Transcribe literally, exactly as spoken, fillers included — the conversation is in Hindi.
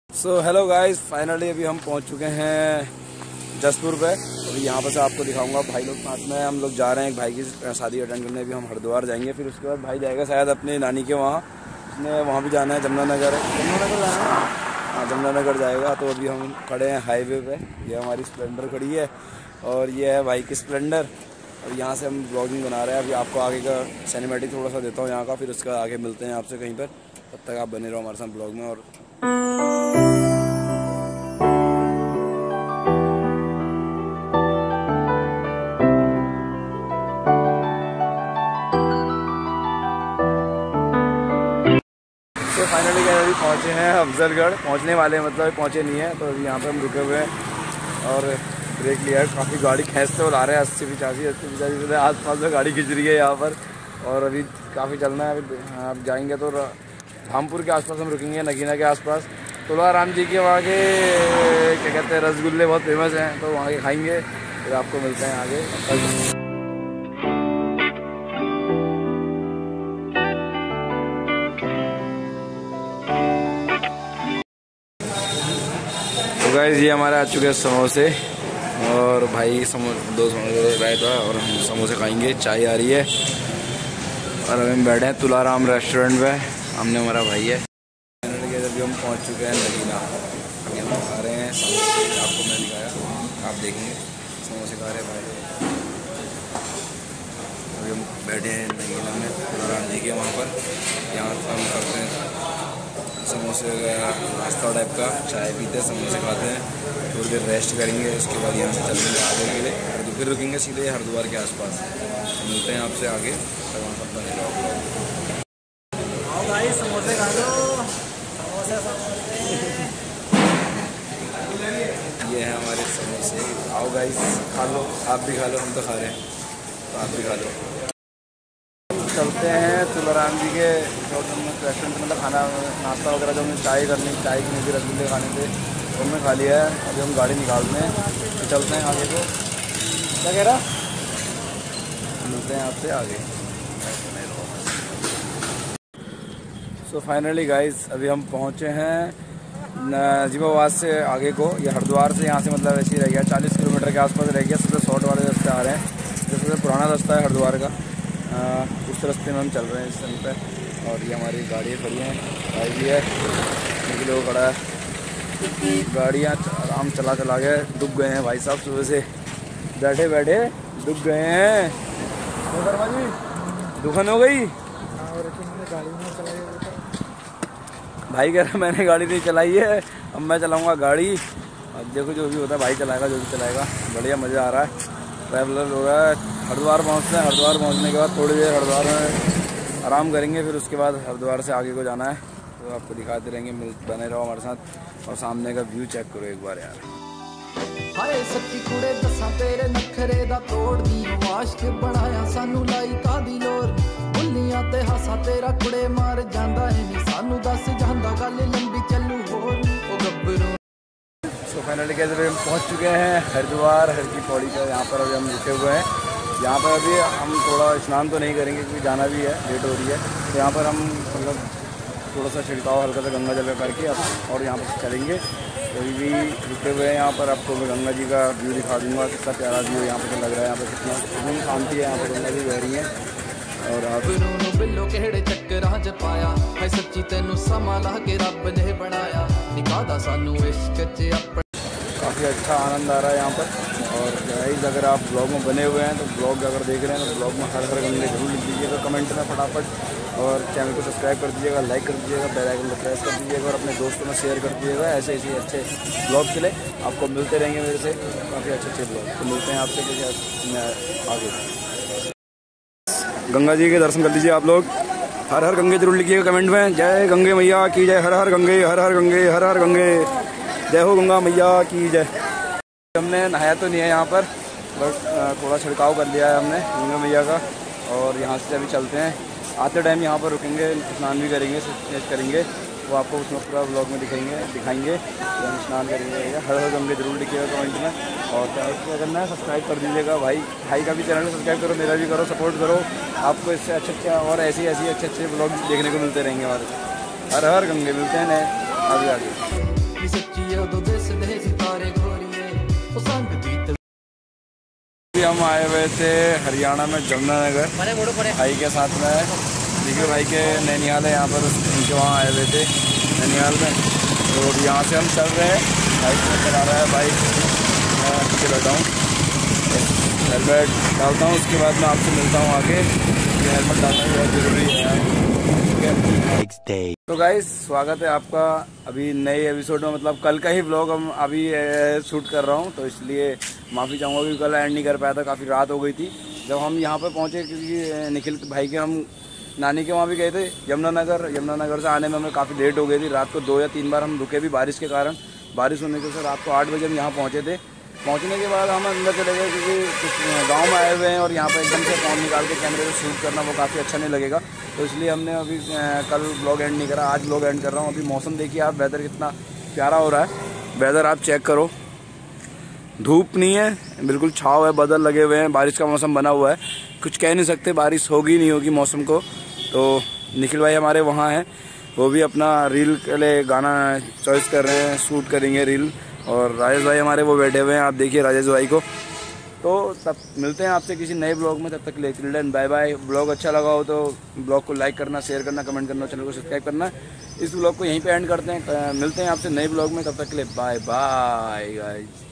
सो हेलो गाइस, फाइनली अभी हम पहुंच चुके हैं जसपुर पे। अभी यहाँ पर से आपको दिखाऊंगा भाई लोग साथ में हम लोग जा रहे हैं एक भाई की शादी अटेंड करने। अभी हम हरिद्वार जाएंगे, फिर उसके बाद भाई जाएगा शायद अपने नानी के वहाँ, उसने वहाँ भी जाना है। जमुनानगर जमुनानगर जाना है, हाँ जमुनानगर जाएगा। तो अभी हम खड़े हैं हाईवे पे। ये हमारी स्प्लेंडर खड़ी है और ये है भाई की स्प्लेंडर। और यहाँ से हम ब्लॉगिंग बना रहे हैं। अभी आपको आगे का सिनेमैटिक थोड़ा सा देता हूँ यहाँ का, फिर उसका आगे मिलते हैं आपसे कहीं पर। तब तक आप बने रहो हमारे साथ ब्लॉग में। और तो फाइनली क्या अभी पहुँचे हैं अफजलगढ़, पहुँचने वाले हैं, मतलब पहुँचे नहीं है। तो अभी यहाँ पे हम रुके हुए हैं और ब्रेक लिया है। काफ़ी गाड़ी खींचते हुए ला रहे हैं, अस्सी पिचासी अस्सी पिचासी आस पास में गाड़ी खिंच रही है यहाँ पर। और अभी काफ़ी चलना है। अभी आप जाएंगे तो धामपुर के आसपास हम रुकेंगे, नगीना के आसपास। तुलाराम जी के वहाँ के क्या कहते हैं रसगुल्ले बहुत फेमस हैं, तो वहाँ के खाएंगे। फिर आपको मिलते हैं आगे। तो गाइस ये हमारे आ चुके हैं समोसे, और भाई समो दो समोसे लाया था और हम समोसे खाएंगे। चाय आ रही है और अभी हम बैठे हैं तुलाराम रेस्टोरेंट पे। हमने हमारा भाई है। अभी हम पहुंच चुके हैं नगीना। अभी हम खा रहे हैं समोसे, आपको मैं दिखाया, आप देखेंगे समोसे खा रहे हैं भाई। अभी हम बैठे हैं नगीना में तुलाराम जी के वहाँ पर। यहाँ पर हम करते हैं समोसे वगैरह, नाश्ता टाइप का, चाय पीते हैं, समोसे खाते हैं, थोड़ी देर रेस्ट करेंगे। उसके बाद यहाँ से चलेंगे आगे के लिए, फिर रुकेंगे सीधे हरिद्वार के आसपास। मिलते हैं आपसे आगे, तब वहाँ पर बने रहो। आओ भाई समोसे खा लो, समोसे समोसे। ये है हमारे समोसे, आओ गाइस खा लो, आप भी खा लो, हम तो खा रहे हैं तो आप भी खा लो। चलते हैं तुलाराम जी के रेस्टोरेंट, मतलब खाना नाश्ता वगैरह जो हमने चाय करनी चाय की मुझे रसगुल्ले खाने थे तो हमने खा लिया है। अभी हम गाड़ी निकालते हैं तो चलते हैं आगे को। क्या कह रहा, मिलते हैं आपसे आगे। सो फाइनली गाइस अभी हम पहुँचे हैं नजीबाबाद से आगे को। ये हरिद्वार से यहाँ से मतलब ऐसे ही रह गया, चालीस किलोमीटर के आसपास रह गया। सबसे शॉर्ट वाले रास्ते आ रहे हैं, जो सबसे पुराना रास्ता है हरिद्वार का। उस रास्ते में हम चल रहे हैं इस समय पे। और ये हमारी गाड़ियाँ खड़ी हैं, भाई भी है, एक लोग खड़ा है। गाड़ियाँ आराम चला चला के डूब गए हैं भाई साहब, सुबह से बैठे बैठे डूब गए हैं। तो शर्मा जी दुखन हो गई भाई, कह रहा मैंने गाड़ी नहीं चलाई है, अब मैं चलाऊँगा गाड़ी। अब देखो जो भी होता है भाई चलाएगा, जो भी चलाएगा। बढ़िया मज़ा आ रहा है, ट्रैवलर हो रहा है। हरिद्वार पहुँचते हैं, हरिद्वार पहुँचने के बाद थोड़ी देर हरिद्वार में आराम करेंगे, फिर उसके बाद हरिद्वार से आगे को जाना है। तो आपको दिखाते रहेंगे, मिल बने रहो हमारे साथ। और सामने का व्यू चेक करो एक बार यार। हाय सच्ची कुड़े दसा तेरे नखरे दा तोड़ दी, वाश्क बनाया सानू लाई कादी लोर। बुल्लियां ते हासा तेरा कुड़े मार जांदा है नी, सानू दस जांदा गल लंबी चलू होर ओ गब्बरू। तो फाइनली कैसे हम पहुंच चुके हैं हरिद्वार, हर की पौड़ी का। यहाँ पर अभी हम रुके हुए हैं। यहाँ पर अभी हम थोड़ा स्नान तो नहीं करेंगे क्योंकि जाना भी है, लेट हो रही है। तो यहाँ पर हम मतलब थोड़ा सा छिड़काव हल्का सा गंगा जल करके और यहाँ पर चलेंगे। तो अभी भी रुके हुए हैं यहाँ पर। आपको मैं गंगा जी का व्यू दिखा दूँगा, कितना प्यारा व्यू यहाँ पर लग रहा है। यहाँ पर कितना सुकून शांति है, यहाँ पर गंगा जी बह रही है। और आप बिल्लो केड़े चक्करां च पाया है, सच्ची तेनू समा ला के रब ने बनाया, निकादा सानू इश्क च अपना। काफ़ी अच्छा आनंद आ रहा है यहाँ पर। और गाइस अगर आप ब्लॉग में बने हुए हैं तो ब्लॉग अगर देख रहे हैं तो ब्लॉग में हर हर गंगे जरूर लिख दीजिएगा कमेंट में फटाफट। और चैनल को सब्सक्राइब कर दीजिएगा, लाइक कर दीजिएगा, बेल आइकन को प्रेस कर दीजिएगा और अपने दोस्तों में शेयर कर दीजिएगा। ऐसे ऐसे अच्छे ब्लॉग के लिए आपको मिलते रहेंगे मेरे से काफ़ी अच्छे अच्छे ब्लॉग। तो मिलते हैं आपसे कि आगे। गंगा जी के दर्शन कर लीजिए आप लोग। हर हर गंगे जरूर लिखिएगा कमेंट में। जय गंगे मैया की जय, हर हर गंगे, हर हर गंगे, हर हर गंगे, जय हो गंगा मैया की जय। हमने नहाया तो नहीं है यहाँ पर, बट थोड़ा छिड़काव कर लिया है हमने गंगा मैया का। और यहाँ से अभी चलते हैं, आते टाइम यहाँ पर रुकेंगे, स्नान भी करेंगे, स्नान करेंगे। वो आपको उसमें पूरा ब्लॉग में दिखाएंगे दिखाएंगे तो हम स्नान करेंगे। हर हर गंगे जरूर लिखिएगा कमेंट में। और चैनल को करना है सब्सक्राइब कर दीजिएगा। भाई भाई का भी चैनल को सब्सक्राइब करो, मेरा भी करो, सपोर्ट करो। आपको इससे अच्छे अच्छे और ऐसे ऐसे अच्छे अच्छे ब्लॉग देखने को मिलते रहेंगे हमारे। हर हर गंगे मिलते हैं नए आगे आगे। नी सच्ची उदों दिसदे सितारे गोरिए ओ संग बीत। हम आए हुए थे हरियाणा में यमुनानगर भाई के साथ में, देखिए भाई के नैनीहाल है यहाँ पर, उनके वहाँ आए हुए थे नैनीहाल में। तो यहाँ से हम चल रहे हैं, बाइक में चला रहा है बाइक, मैं पीछे बैठा हूँ, हेलमेट डालता हूँ, उसके बाद मैं आपसे मिलता हूँ आगे। ये हेलमेट डालना बहुत ज़रूरी है, ठीक है। तो गाइस स्वागत है आपका अभी नए एपिसोड में, मतलब कल का ही व्लॉग हम अभी शूट कर रहा हूँ, तो इसलिए माफ़ी चाहूँगा कि कल एंड नहीं कर पाया था, काफ़ी रात हो गई थी जब हम यहाँ पर पहुँचे, क्योंकि निखिल भाई के हम नानी के वहाँ भी गए थे यमुनानगर। यमुनानगर से आने में हमें काफ़ी लेट हो गई थी, रात को दो या तीन बार हम रुके भी बारिश के कारण। बारिश होने के साथ रात को आठ बजे हम यहाँ पहुँचे थे। पहुँचने के बाद हम अंदर चले गए, क्योंकि कुछ गांव में आए हुए हैं और यहाँ पर एकदम से फ़ोन निकाल के कैमरे से शूट करना वो काफ़ी अच्छा नहीं लगेगा, तो इसलिए हमने अभी कल ब्लॉग एंड नहीं करा, आज ब्लॉग एंड कर रहा हूँ। अभी मौसम देखिए आप, वेदर कितना प्यारा हो रहा है, वेदर आप चेक करो, धूप नहीं है, बिल्कुल छाव है, बादल लगे हुए हैं, बारिश का मौसम बना हुआ है, कुछ कह नहीं सकते बारिश होगी नहीं होगी मौसम को। तो निखिल भाई हमारे वहाँ हैं, वो भी अपना रील के लिए गाना चॉइस कर रहे हैं, शूट करेंगे रील। और राजेश भाई हमारे वो बैठे हुए हैं, आप देखिए राजेश भाई को। तो तब मिलते हैं आपसे किसी नए ब्लॉग में, तब तक के लिए चिल्ड्रन बाय बाय। ब्लॉग अच्छा लगा हो तो ब्लॉग को लाइक करना, शेयर करना, कमेंट करना, चैनल को सब्सक्राइब करना। इस ब्लॉग को यहीं पे एंड करते हैं, मिलते हैं आपसे नए ब्लॉग में, तब तक के लिए बाय बाय गाइस।